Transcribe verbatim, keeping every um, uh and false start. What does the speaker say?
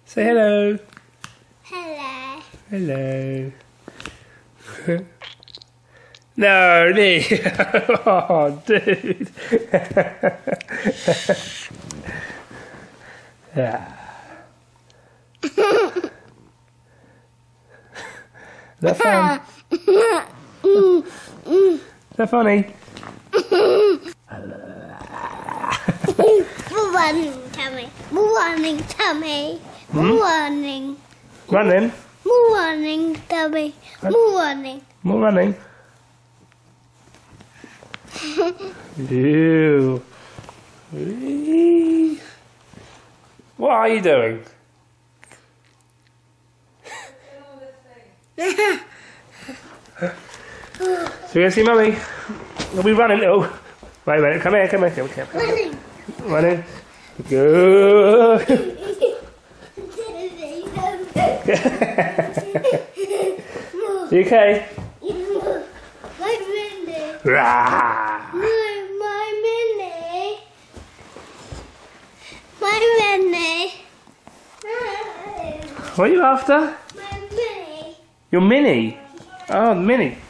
Say hello. Hello. Hello. No, me. Oh, dude. Yeah. Is that fun? Is that funny? More running, Tommy. More running, Tommy. More Hmm? running. Running? More running, Tommy. More running. More running. Ew. Whee. What are you doing? So we go see Mummy. We'll be running. Oh, wait a minute. Come here. Come here. Come here. Come here. Running. Running. Go. You okay? My Minnie. Rah. My, my Minnie. My Minnie. What are you after? My Minnie. Your Minnie. Oh, Minnie.